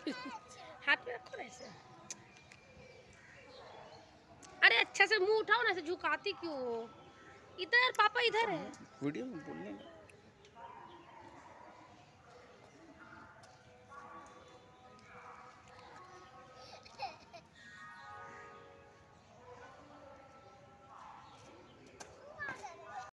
हाथ पे रखो ना ऐसे। अरे अच्छा से मुंह उठाओ ना, ऐसे झुकाती क्यों? इधर पापा इधर है। वीडियो में बोलने